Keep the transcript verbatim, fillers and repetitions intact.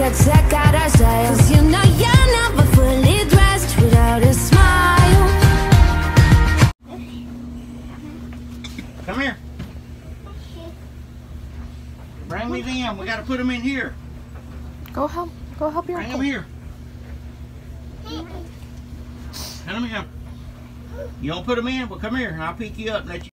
to check out our style. Cause you know you're never fully dressed without a smile. Come here. Bring me them. We got to put them in here. Go help. Go help your Bring uncle. them here. Come here. You don't put them in? Well, come here and I'll pick you up and let you.